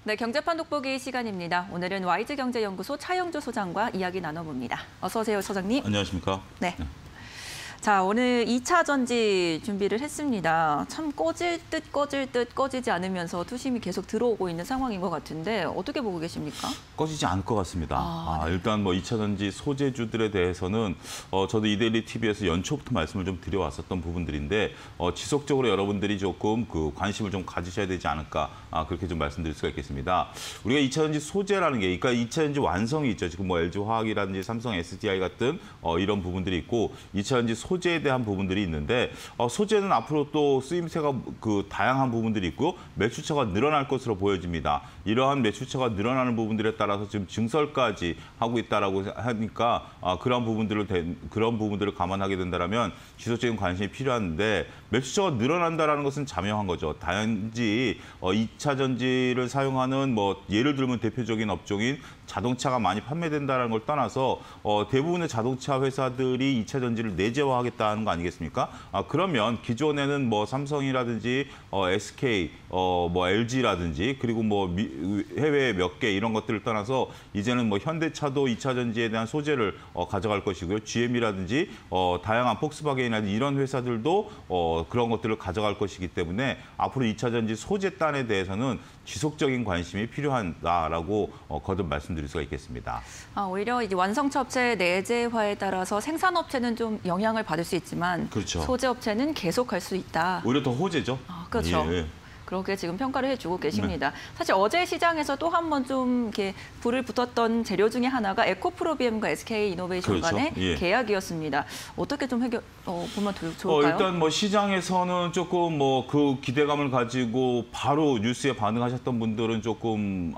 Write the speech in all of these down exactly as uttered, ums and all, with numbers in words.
네, 경제판 돋보기 시간입니다. 오늘은 와이즈경제연구소 차영주 소장과 이야기 나눠봅니다. 어서 오세요, 소장님. 안녕하십니까? 네. 자, 오늘 이 차 전지 준비를 했습니다. 참 꺼질 듯 꺼질 듯 꺼지지 않으면서 투심이 계속 들어오고 있는 상황인 것 같은데 어떻게 보고 계십니까? 꺼지지 않을 것 같습니다. 아, 아, 네. 일단 뭐 이 차 전지 소재주들에 대해서는 어, 저도 이데일리 티비에서 연초부터 말씀을 좀 드려왔었던 부분들인데 어, 지속적으로 여러분들이 조금 그 관심을 좀 가지셔야 되지 않을까 아, 그렇게 좀 말씀드릴 수가 있겠습니다. 우리가 이 차 전지 소재라는 게, 그러니까 이 차 전지 완성이 있죠. 지금 뭐 엘지화학이라든지 삼성 에스디아이 같은 어, 이런 부분들이 있고 이 차 전지 소재에 대한 부분들이 있는데 어, 소재는 앞으로 또 쓰임새가 그 다양한 부분들이 있고 매출처가 늘어날 것으로 보여집니다. 이러한 매출처가 늘어나는 부분들에 따라서 지금 증설까지 하고 있다라고 하니까 아, 그런 부분들을 대, 그런 부분들을 감안하게 된다면 지속적인 관심이 필요한데 매출처가 늘어난다라는 것은 자명한 거죠. 단지 어, 이 차 전지를 사용하는 뭐 예를 들면 대표적인 업종인 자동차가 많이 판매된다는 걸 떠나서 어, 대부분의 자동차 회사들이 이 차 전지를 내재화하겠다는 거 아니겠습니까? 아, 그러면 기존에는 뭐 삼성이라든지 어, 에스케이, 어, 뭐 엘지라든지 그리고 뭐 미, 해외 몇 개 이런 것들을 떠나서 이제는 뭐 현대차도 이 차 전지에 대한 소재를 어, 가져갈 것이고요. 지엠이라든지 어, 다양한 폭스바겐이라든지 이런 회사들도 어, 그런 것들을 가져갈 것이기 때문에 앞으로 이 차 전지 소재단에 대해서는 지속적인 관심이 필요하다라고 어, 거듭 말씀드릴 수가 있겠습니다. 아, 오히려 이제 완성차 업체 내재화에 따라서 생산업체는 좀 영향을 받을 수 있지만 그렇죠. 소재업체는 계속할 수 있다. 오히려 더 호재죠. 아, 그렇죠. 예. 그렇게 지금 평가를 해주고 계십니다. 네. 사실 어제 시장에서 또 한 번 좀 이렇게 불을 붙었던 재료 중에 하나가 에코프로비엠과 에스케이이노베이션 그렇죠. 간의 예. 계약이었습니다. 어떻게 좀 해결 어, 보면 좋을까요? 어, 일단 뭐 시장에서는 조금 뭐 그 기대감을 가지고 바로 뉴스에 반응하셨던 분들은 조금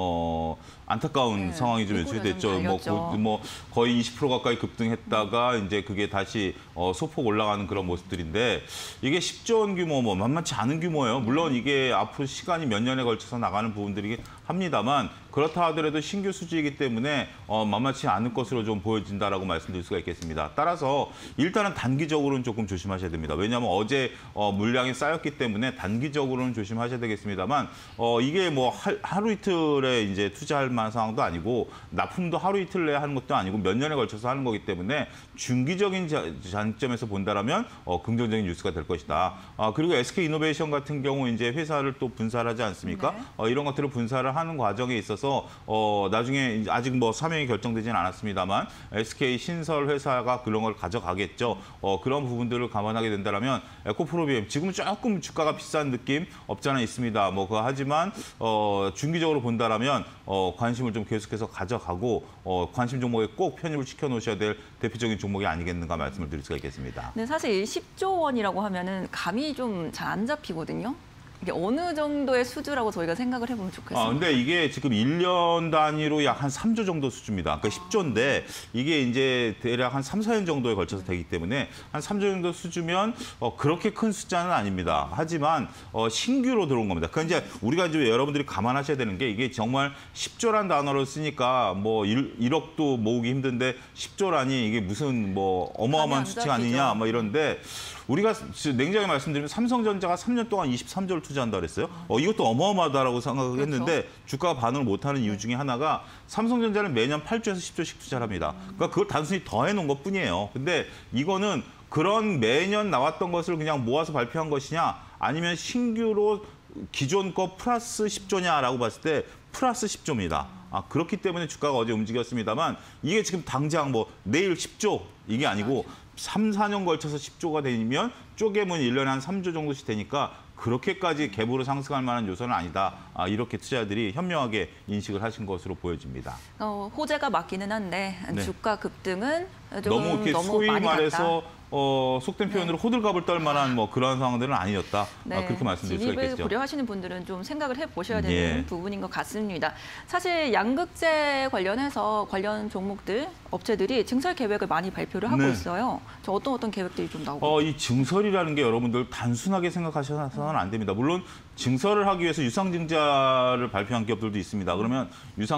어, 안타까운 네, 상황이 좀 연출됐죠. 뭐, 그, 뭐 거의 이십 퍼센트 가까이 급등했다가 이제 그게 다시 어, 소폭 올라가는 그런 모습들인데 이게 십조 원 규모 뭐 만만치 않은 규모예요. 물론 이게 앞으로 시간이 몇 년에 걸쳐서 나가는 부분들이긴 합니다만 그렇다 하더라도 신규 수지이기 때문에 어, 만만치 않은 것으로 좀 보여진다라고 말씀드릴 수가 있겠습니다. 따라서 일단은 단기적으로는 조금 조심하셔야 됩니다. 왜냐하면 어제 어, 물량이 쌓였기 때문에 단기적으로는 조심하셔야 되겠습니다만 어, 이게 뭐 하, 하루 이틀에 이제 투자할 만한 상황도 아니고 납품도 하루 이틀 내에 하는 것도 아니고 몇 년에 걸쳐서 하는 거기 때문에 중기적인 자, 관점에서 본다라면 어, 긍정적인 뉴스가 될 것이다. 아, 그리고 에스케이이노베이션 같은 경우 이제 회사를 또 분사를 하지 않습니까? 네. 어, 이런 것들을 분사를 하는 과정에 있어서 어, 나중에 아직 뭐 사명이 결정되지는 않았습니다만 에스케이 신설 회사가 그런 걸 가져가겠죠. 어, 그런 부분들을 감안하게 된다면 에코프로비엠 지금 조금 주가가 비싼 느낌 없지 않아 있습니다. 뭐 그 하지만 어, 중기적으로 본다라면 어, 관심을 좀 계속해서 가져가고 어, 관심 종목에 꼭 편입을 시켜 놓으셔야 될 대표적인 종목이 아니겠는가 말씀을 드릴 수가 있겠습니다. 네, 사실 십조 원이라고 하면은 감이 좀 잘 안 잡히거든요. 이게 어느 정도의 수주라고 저희가 생각을 해보면 좋겠습니다. 아, 근데 이게 지금 일 년 단위로 약 한 삼조 정도 수주입니다. 그러니까 십조인데 이게 이제 대략 한 삼, 사 년 정도에 걸쳐서 되기 때문에 한 삼조 정도 수주면 어, 그렇게 큰 숫자는 아닙니다. 하지만 어, 신규로 들어온 겁니다. 그러니까 이제 우리가 이제 여러분들이 감안하셔야 되는 게 이게 정말 십조란 단어를 쓰니까 뭐 일억도 모으기 힘든데 십조라니 이게 무슨 뭐 어마어마한 수치가 아니냐 뭐 이런데 우리가 냉정하게 말씀드리면 삼성전자가 삼 년 동안 이십삼조를 투자한다 그랬어요. 어, 이것도 어마어마하다라고 생각했는데 그렇죠. 주가가 반응을 못하는 이유 중에 하나가 삼성전자는 매년 팔조에서 십조씩 투자를 합니다. 그러니까 그걸 단순히 더해놓은 것뿐이에요. 근데 이거는 그런 매년 나왔던 것을 그냥 모아서 발표한 것이냐 아니면 신규로 기존 거 플러스 십조냐라고 봤을 때 플러스 십조입니다. 아, 그렇기 때문에 주가가 어제 움직였습니다만 이게 지금 당장 뭐 내일 십조 이게 아니고 삼, 사 년 걸쳐서 십조가 되면 쪼개면 일 년에 한 삼조 정도씩 되니까 그렇게까지 갭으로 상승할 만한 요소는 아니다. 아, 이렇게 투자들이 현명하게 인식을 하신 것으로 보여집니다. 어, 호재가 맞기는 한데 네. 주가 급등은 좀 너무 이렇게 너무 소위 많이 말해서 어, 속된 표현으로 네. 호들갑을 떨 만한 뭐 그런 상황들은 아니었다. 네. 아, 그렇게 말씀드릴 수가 있겠죠. 진입을 고려하시는 분들은 좀 생각을 해보셔야 되는 예. 부분인 것 같습니다. 사실 양극재 관련해서 관련 종목들, 업체들이 증설 계획을 많이 발표를 하고 네. 있어요. 저 어떤 어떤 계획들이 좀 나오고 어, 이 증설이라는 게 여러분들 단순하게 생각하셔서는 안 됩니다. 물론 증설을 하기 위해서 유상증자를 발표한 기업들도 있습니다. 그러면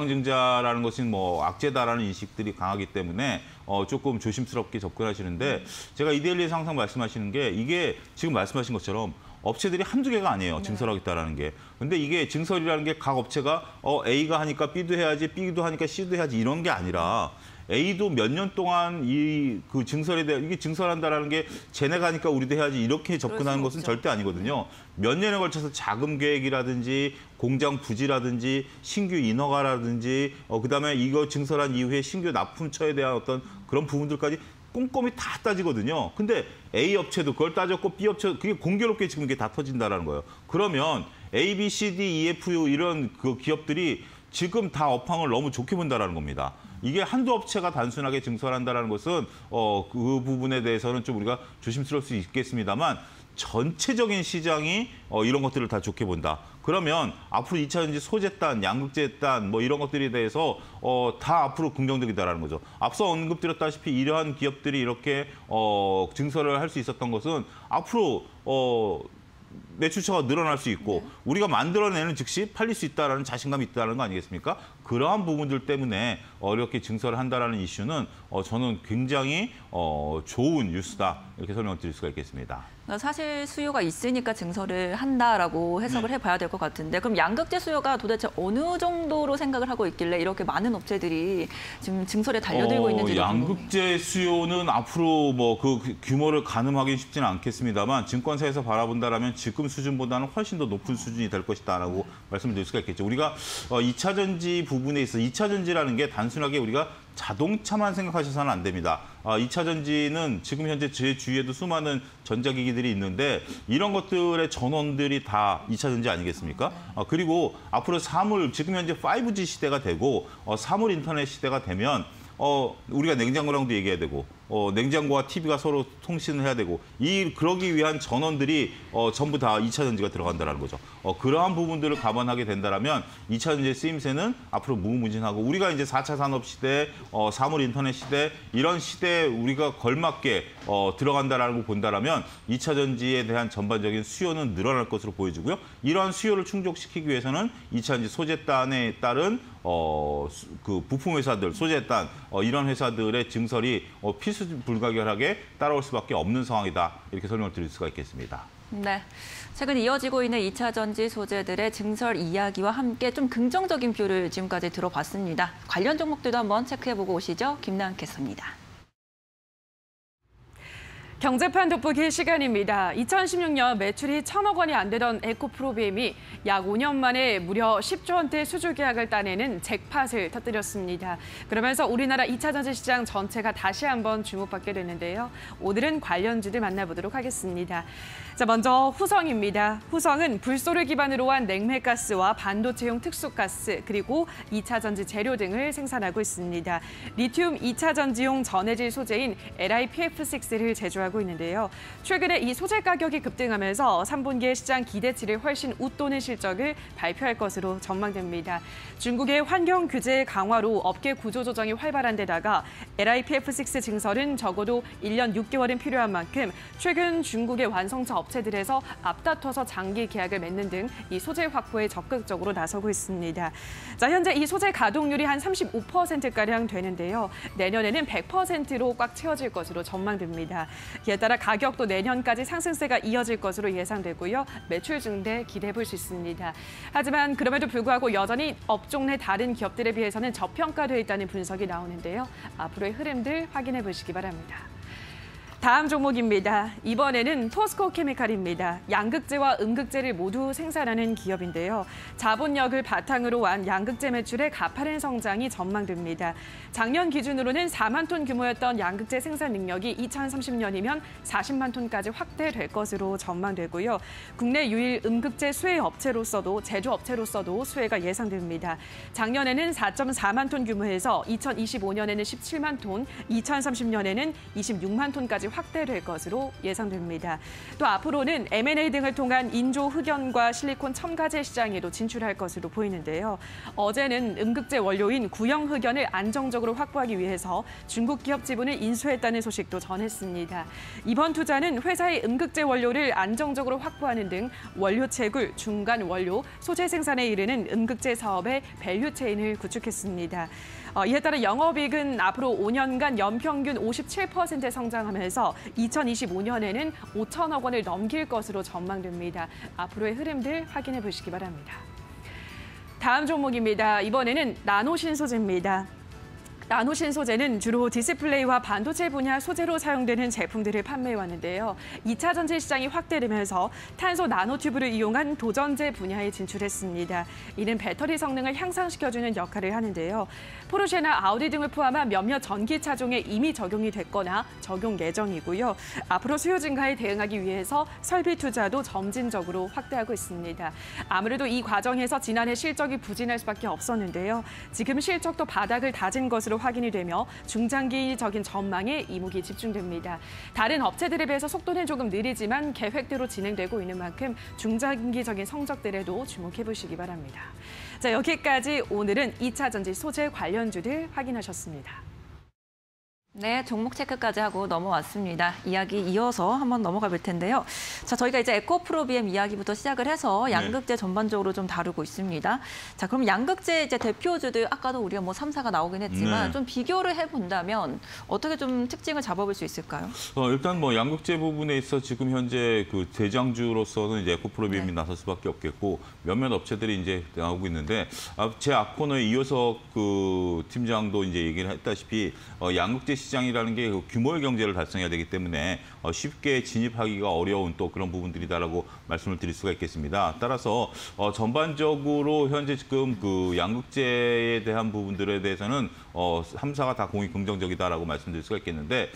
유상증자라는 것은 뭐 악재다라는 인식들이 강하기 때문에 어, 조금 조심스럽게 접근하시는데 제가 이데일리에서 항상 말씀하시는 게 이게 지금 말씀하신 것처럼 업체들이 한두 개가 아니에요. 증설하겠다라는 게. 근데 이게 증설이라는 게 각 업체가 어, A가 하니까 B도 해야지, B도 하니까 C도 해야지 이런 게 아니라 A도 몇 년 동안 이 그 증설에 대해 이게 증설한다라는 게 쟤네가 하니까 우리도 해야지 이렇게 접근하는 것은 없죠. 절대 아니거든요. 몇 년에 걸쳐서 자금 계획이라든지 공장 부지라든지 신규 인허가라든지 어, 그다음에 이거 증설한 이후에 신규 납품처에 대한 어떤 그런 부분들까지 꼼꼼히 다 따지거든요. 근데 A 업체도 그걸 따졌고 B 업체도 그게 공교롭게 지금 이게 다 터진다라는 거예요. 그러면 A, B, C, D, E, F 이런 그 기업들이 지금 다 업황을 너무 좋게 본다라는 겁니다. 이게 한두 업체가 단순하게 증설한다는 것은 어, 그 부분에 대해서는 좀 우리가 조심스러울 수 있겠습니다만 전체적인 시장이 어, 이런 것들을 다 좋게 본다. 그러면 앞으로 이 차 전지 소재단, 양극재단 뭐 이런 것들에 대해서 어, 다 앞으로 긍정적이다라는 거죠. 앞서 언급드렸다시피 이러한 기업들이 이렇게 어, 증설을 할 수 있었던 것은 앞으로 어, 매출처가 늘어날 수 있고 네. 우리가 만들어내는 즉시 팔릴 수 있다는 자신감이 있다는 거 아니겠습니까? 그러한 부분들 때문에 어렵게 증설을 한다는 이슈는 어, 저는 굉장히 어, 좋은 뉴스다 이렇게 설명을 드릴 수가 있겠습니다. 사실 수요가 있으니까 증설을 한다라고 해석을 네. 해봐야 될 것 같은데 그럼 양극재 수요가 도대체 어느 정도로 생각을 하고 있길래 이렇게 많은 업체들이 지금 증설에 달려들고 어, 있는지 양극재 수요는 앞으로 뭐 그 규모를 가늠하기는 쉽지는 않겠습니다만 증권사에서 바라본다라면 지금 수준보다는 훨씬 더 높은 수준이 될 것이다라고 네. 말씀드릴 수가 있겠죠. 우리가 어, 이 차 전지 부분에 있어 이 차 전지라는 게 단순하게 우리가 자동차만 생각하셔서는 안 됩니다. 아, 이 차 전지는 지금 현재 제 주위에도 수많은 전자기기들이 있는데 이런 것들의 전원들이 다 이 차 전지 아니겠습니까? 아, 그리고 앞으로 사물, 지금 현재 파이브 지 시대가 되고 어, 사물 인터넷 시대가 되면 어, 우리가 냉장고랑도 얘기해야 되고 어, 냉장고와 티비가 서로 통신을 해야 되고 이 그러기 위한 전원들이 어, 전부 다 이 차 전지가 들어간다는 거죠. 어, 그러한 부분들을 감안하게 된다면 이 차 전지의 쓰임새는 앞으로 무궁무진하고 우리가 이제 사 차 산업 시대, 어, 사물 인터넷 시대 이런 시대에 우리가 걸맞게 어, 들어간다라는 걸 본다라면 이 차 전지에 대한 전반적인 수요는 늘어날 것으로 보여지고요. 이러한 수요를 충족시키기 위해서는 이 차 전지 소재단에 따른 어, 그 부품 회사들, 소재단 어, 이런 회사들의 증설이 어, 필수 불가결하게 따라올 수밖에 없는 상황이다. 이렇게 설명을 드릴 수가 있겠습니다. 네, 최근 이어지고 있는 이 차 전지 소재들의 증설 이야기와 함께 좀 긍정적인 뷰를 지금까지 들어봤습니다. 관련 종목들도 한번 체크해보고 오시죠. 김나은 캐스터입니다. 경제판 돋보기 시간입니다. 이천십육 년 매출이 천억 원이 안 되던 에코프로비엠이 약 오 년 만에 무려 십조 원대 수주 계약을 따내는 잭팟을 터뜨렸습니다. 그러면서 우리나라 이 차 전지 시장 전체가 다시 한번 주목받게 됐는데요. 오늘은 관련주들 만나보도록 하겠습니다. 자, 먼저 후성입니다. 후성은 불소를 기반으로 한 냉매가스와 반도체용 특수가스, 그리고 이 차 전지 재료 등을 생산하고 있습니다. 리튬 이 차 전지용 전해질 소재인 엘아이피에프 식스를 제조하고 있는데요. 최근에 이 소재 가격이 급등하면서 삼 분기의 시장 기대치를 훨씬 웃도는 실적을 발표할 것으로 전망됩니다. 중국의 환경 규제 강화로 업계 구조 조정이 활발한 데다가 엘아이피에프 식스 증설은 적어도 일 년 육 개월은 필요한 만큼 최근 중국의 완성차 업체들에서 앞다퉈서 장기 계약을 맺는 등 이 소재 확보에 적극적으로 나서고 있습니다. 자, 현재 이 소재 가동률이 한 삼십오 퍼센트가량 되는데요. 내년에는 백 퍼센트로 꽉 채워질 것으로 전망됩니다. 이에 따라 가격도 내년까지 상승세가 이어질 것으로 예상되고요. 매출 증대 기대해 볼 수 있습니다. 하지만 그럼에도 불구하고 여전히 업종 내 다른 기업들에 비해서는 저평가되어 있다는 분석이 나오는데요. 앞으로의 흐름들 확인해 보시기 바랍니다. 다음 종목입니다. 이번에는 포스코 케미칼입니다. 양극재와 음극재를 모두 생산하는 기업인데요. 자본력을 바탕으로 한 양극재 매출의 가파른 성장이 전망됩니다. 작년 기준으로는 사만 톤 규모였던 양극재 생산 능력이 이천삼십 년이면 사십만 톤까지 확대될 것으로 전망되고요. 국내 유일 음극재 수혜 업체로서도 제조업체로서도 수혜가 예상됩니다. 작년에는 사 점 사만 톤 규모에서 이천이십오 년에는 십칠만 톤, 이천삼십 년에는 이십육만 톤까지 확대될 것으로 예상됩니다. 또 앞으로는 엠 앤 에이 등을 통한 인조 흑연과 실리콘 첨가제 시장에도 진출할 것으로 보이는데요. 어제는 음극재 원료인 구형 흑연을 안정적으로 확보하기 위해서 중국 기업 지분을 인수했다는 소식도 전했습니다. 이번 투자는 회사의 음극재 원료를 안정적으로 확보하는 등 원료 채굴, 중간 원료, 소재 생산에 이르는 음극재 사업의 밸류 체인을 구축했습니다. 어, 이에 따라 영업이익은 앞으로 오 년간 연평균 오십칠 퍼센트 성장하면서 이어서 이천이십오 년에는 오천억 원을 넘길 것으로 전망됩니다. 앞으로의 흐름들 확인해 보시기 바랍니다. 다음 종목입니다. 이번에는 나노신소재입니다. 나노신소재는 주로 디스플레이와 반도체 분야 소재로 사용되는 제품들을 판매해왔는데요. 이 차 전지 시장이 확대되면서 탄소 나노튜브를 이용한 도전제 분야에 진출했습니다. 이는 배터리 성능을 향상시켜주는 역할을 하는데요. 포르쉐나 아우디 등을 포함한 몇몇 전기차종에 이미 적용이 됐거나 적용 예정이고요. 앞으로 수요 증가에 대응하기 위해서 설비 투자도 점진적으로 확대하고 있습니다. 아무래도 이 과정에서 지난해 실적이 부진할 수밖에 없었는데요. 지금 실적도 바닥을 다진 것으로 확인이 되며 중장기적인 전망에 이목이 집중됩니다. 다른 업체들에 비해서 속도는 조금 느리지만 계획대로 진행되고 있는 만큼 중장기적인 성적들에도 주목해 보시기 바랍니다. 자, 여기까지 오늘은 이 차 전지 소재 관련주들 확인하셨습니다. 네, 종목 체크까지 하고 넘어왔습니다. 이야기 이어서 한번 넘어가 볼 텐데요. 자, 저희가 이제 에코프로비엠 이야기부터 시작을 해서 양극재 전반적으로 좀 다루고 있습니다. 자, 그럼 양극재 이제 대표주들 아까도 우리가 뭐 삼 사가 나오긴 했지만 네. 좀 비교를 해본다면 어떻게 좀 특징을 잡아볼 수 있을까요? 어, 일단 뭐 양극재 부분에 있어 지금 현재 그 대장주로서는 이제 에코프로비엠이 네. 나설 수밖에 없겠고 몇몇 업체들이 이제 나오고 있는데 제 앞코너에 이어서 그 팀장도 이제 얘기를 했다시피 어, 양극재 시장이라는 게 규모의 경제를 달성해야 되기 때문에 쉽게 진입하기가 어려운 또 그런 부분들이다라고 말씀을 드릴 수가 있겠습니다. 따라서 전반적으로 현재 지금 그 양극재에 대한 부분들에 대해서는 삼 사가 다 공이 긍정적이다라고 말씀드릴 수가 있겠는데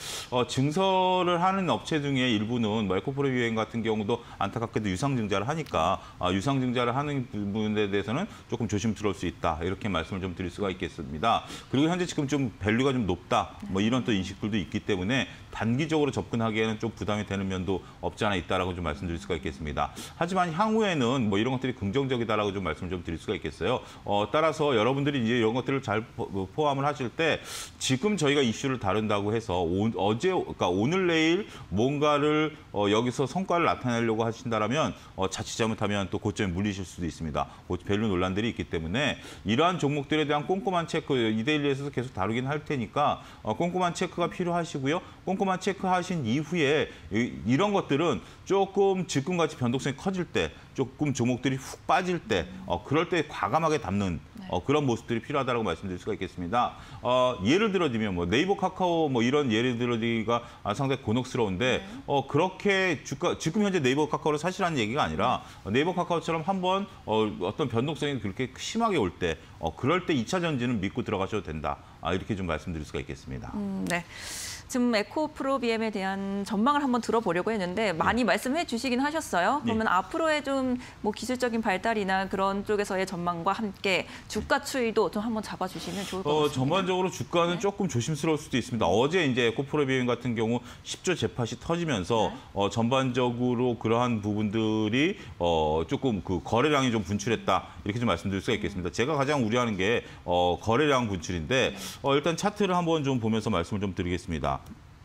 증설을 하는 업체 중에 일부는 뭐 에코프로비엠 같은 경우도 안타깝게도 유상증자를 하니까 유상증자를 하는 부분에 대해서는 조금 조심스러울 수 있다 이렇게 말씀을 좀 드릴 수가 있겠습니다. 그리고 현재 지금 좀 밸류가 좀 높다 뭐 이런 또 인식들도 있기 때문에 단기적으로 접근하기에는 좀 부담이 되는 면도 없지 않아 있다라고 좀 말씀드릴 수가 있겠습니다. 하지만 향후에는 뭐 이런 것들이 긍정적이다라고 좀 말씀을 좀 드릴 수가 있겠어요. 어, 따라서 여러분들이 이제 이런 것들을 잘 포함을 하실 때 지금 저희가 이슈를 다룬다고 해서 오, 어제 그러니까 오늘 내일 뭔가를 어, 여기서 성과를 나타내려고 하신다라면 어, 자칫 잘못하면 또 고점에 물리실 수도 있습니다. 밸류 논란들이 있기 때문에 이러한 종목들에 대한 꼼꼼한 체크 이데일리에서 계속 다루긴 할 테니까 어, 꼼꼼한 체크가 필요하시고요. 꼼꼼한 체크하신 이후에 이, 이런 것들은 조금 지금같이 변동성이 커질 때 조금 종목들이 훅 빠질 때 어, 그럴 때 과감하게 담는 어, 그런 모습들이 필요하다고 말씀드릴 수가 있겠습니다. 어, 예를 들어드리면 뭐 네이버, 카카오 뭐 이런 예를 들어드리기가 상당히 곤혹스러운데 네. 어, 그렇게 주가 지금 현재 네이버, 카카오를 사시라는 얘기가 아니라 네이버, 카카오처럼 한번 어, 어떤 변동성이 그렇게 심하게 올 때 어, 그럴 때 이 차 전지는 믿고 들어가셔도 된다. 아, 이렇게 좀 말씀드릴 수가 있겠습니다. 음, 네. 지금 에코프로비엠에 대한 전망을 한번 들어보려고 했는데 많이 네. 말씀해 주시긴 하셨어요. 그러면 네. 앞으로의 좀 뭐 기술적인 발달이나 그런 쪽에서의 전망과 함께 주가 추이도 좀 한번 잡아주시면 좋을 것 어, 같습니다. 전반적으로 주가는 네. 조금 조심스러울 수도 있습니다. 어제 이제 에코프로비엠 같은 경우 십 조 재팟이 터지면서 네. 어, 전반적으로 그러한 부분들이 어, 조금 그 거래량이 좀 분출했다 이렇게 좀 말씀드릴 수가 있겠습니다. 제가 가장 우려하는 게 어, 거래량 분출인데 네. 어, 일단 차트를 한번 좀 보면서 말씀을 좀 드리겠습니다.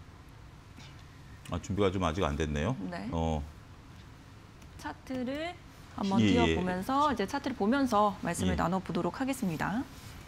아, 준비가 좀 아직 안 됐네요. 네. 어. 차트를 한번 예, 띄워보면서 이제 차트를 보면서 말씀을 예. 나눠보도록 하겠습니다.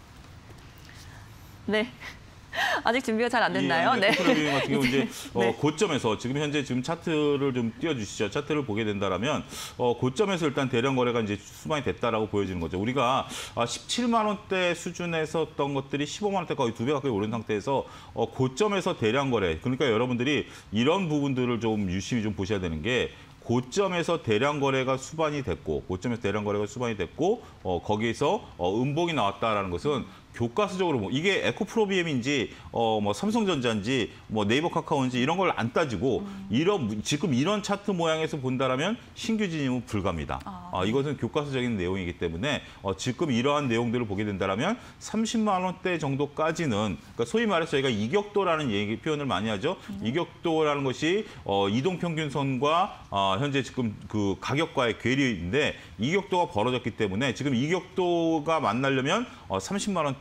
네. 아직 준비가 잘 안 됐나요? 예, 네. 에코프로비엠 같은 경우 이제 네. 어, 고점에서 지금 현재 지금 차트를 좀 띄워주시죠. 차트를 보게 된다라면 어, 고점에서 일단 대량 거래가 이제 수반이 됐다라고 보여지는 거죠. 우리가 십칠만 원대 수준에서 했던 것들이 십오만 원대 거의 두 배 가까이 오른 상태에서 어, 고점에서 대량 거래. 그러니까 여러분들이 이런 부분들을 좀 유심히 좀 보셔야 되는 게. 고점에서 대량 거래가 수반이 됐고, 고점에서 대량 거래가 수반이 됐고, 어, 거기에서 어, 음봉이 나왔다라는 것은 교과서적으로 뭐 이게 에코프로비엠인지 어, 뭐 삼성전자인지 뭐 네이버, 카카오인지 이런 걸 안 따지고 음. 이런 지금 이런 차트 모양에서 본다라면 신규 진입은 불가입니다. 아. 어, 이것은 교과서적인 내용이기 때문에 어, 지금 이러한 내용들을 보게 된다라면 삼십만 원대 정도까지는 그러니까 소위 말해서 저희가 이격도라는 얘기 표현을 많이 하죠. 음. 이격도라는 것이 어, 이동평균선과 어, 현재 지금 그 가격과의 괴리인데 이격도가 벌어졌기 때문에 지금 이격도가 만나려면 어, 삼십만 원대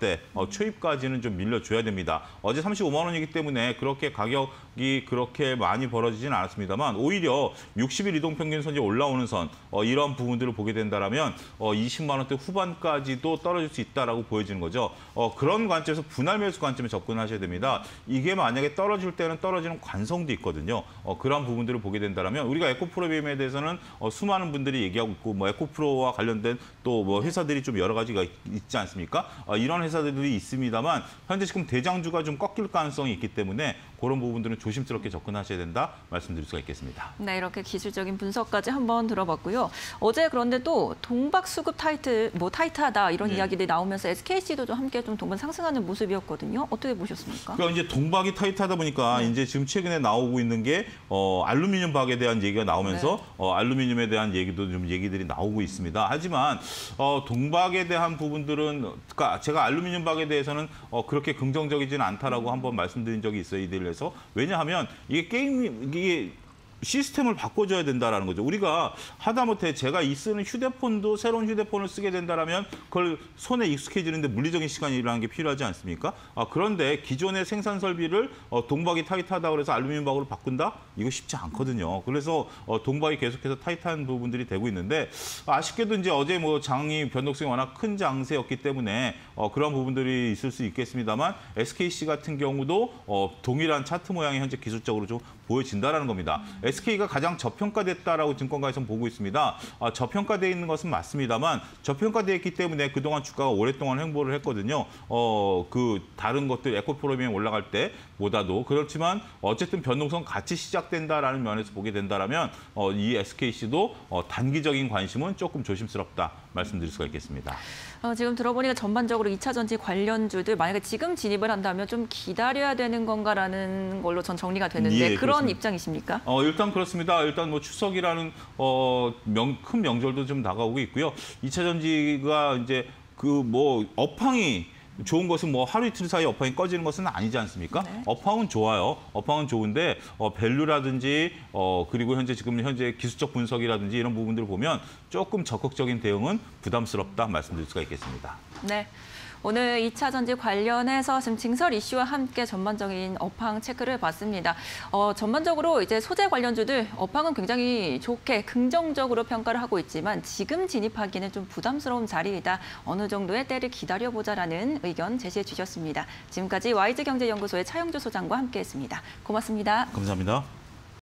원대 어, 초입까지는 좀 밀려줘야 됩니다. 어제 삼십오만 원이기 때문에 그렇게 가격이 그렇게 많이 벌어지진 않았습니다만 오히려 육십 일 이동평균선이 올라오는 선 어, 이런 부분들을 보게 된다면 어, 이십만 원대 후반까지도 떨어질 수 있다라고 보여지는 거죠. 어, 그런 관점에서 분할 매수 관점에 접근하셔야 됩니다. 이게 만약에 떨어질 때는 떨어지는 관성도 있거든요. 어, 그런 부분들을 보게 된다면 우리가 에코프로비엠에 대해서는 어, 수많은 분들이 얘기하고 있고 뭐 에코프로와 관련된 또 뭐 회사들이 좀 여러 가지가 있, 있지 않습니까? 어, 이런 회사들이 있습니다만 현재 지금 대장주가 좀 꺾일 가능성이 있기 때문에 그런 부분들은 조심스럽게 접근하셔야 된다 말씀드릴 수가 있겠습니다. 네, 이렇게 기술적인 분석까지 한번 들어봤고요. 어제 그런데 또 동박 수급 타이트 뭐 타이트하다 이런 네. 이야기들이 이야기들이 나오면서 에스케이씨도 좀 함께 좀 동반 상승하는 모습이었거든요. 어떻게 보셨습니까? 그러니까 이제 동박이 타이트하다 보니까 네. 이제 지금 최근에 나오고 있는 게 어, 알루미늄 박에 대한 얘기가 나오면서 네. 어, 알루미늄에 대한 얘기도 좀 얘기들이 나오고 있습니다. 하지만 어, 동박에 대한 부분들은 그러니까 제가 알루미늄 박에 대해서는 어, 그렇게 긍정적이지는 않다라고 한번 말씀드린 적이 있어요. 이들에서 왜냐하면 이게 게임 이게 시스템을 바꿔줘야 된다라는 거죠. 우리가 하다못해 제가 이 쓰는 휴대폰도 새로운 휴대폰을 쓰게 된다라면 그걸 손에 익숙해지는데 물리적인 시간이라는 게 필요하지 않습니까? 아, 그런데 기존의 생산 설비를 어, 동박이 타이트하다고 해서 알루미늄 박으로 바꾼다? 이거 쉽지 않거든요. 그래서 어, 동박이 계속해서 타이트한 부분들이 되고 있는데 아쉽게도 이제 어제 뭐 장이 변동성이 워낙 큰 장세였기 때문에 어, 그런 부분들이 있을 수 있겠습니다만 에스케이씨 같은 경우도 어, 동일한 차트 모양이 현재 기술적으로 좀 보여진다라는 겁니다. 에스케이가 가장 저평가됐다라고 증권가에서는 보고 있습니다. 아, 저평가되어 있는 것은 맞습니다만 저평가되어 있기 때문에 그동안 주가가 오랫동안 횡보를 했거든요. 어, 그 다른 것들 에코프로비엠 올라갈 때보다도 그렇지만 어쨌든 변동성 같이 시작된다라는 면에서 보게 된다라면 어, 이 에스케이씨도 어, 단기적인 관심은 조금 조심스럽다 말씀드릴 수가 있겠습니다. 어, 지금 들어보니까 전반적으로 이 차 전지 관련주들 만약에 지금 진입을 한다면 좀 기다려야 되는 건가라는 걸로 전 정리가 되는데 예, 그런 그렇습니다. 입장이십니까? 어, 일단 그렇습니다. 일단 뭐 추석이라는 어, 명, 큰 명절도 좀 다가오고 있고요. 이 차 전지가 이제 그 뭐 업황이 좋은 것은 뭐 하루 이틀 사이 업황이 꺼지는 것은 아니지 않습니까? 네. 업황은 좋아요. 업황은 좋은데 어, 밸류라든지 어, 그리고 현재 지금 현재 기술적 분석이라든지 이런 부분들을 보면 조금 적극적인 대응은 부담스럽다 말씀드릴 수가 있겠습니다. 네. 오늘 이 차 전지 관련해서 지금 징설 이슈와 함께 전반적인 업황 체크를 봤습니다. 어, 전반적으로 이제 소재 관련주들 업황은 굉장히 좋게 긍정적으로 평가를 하고 있지만 지금 진입하기는 좀 부담스러운 자리이다. 어느 정도의 때를 기다려보자라는 의견 제시해 주셨습니다. 지금까지 와이즈경제연구소의 차영주 소장과 함께했습니다. 고맙습니다. 감사합니다.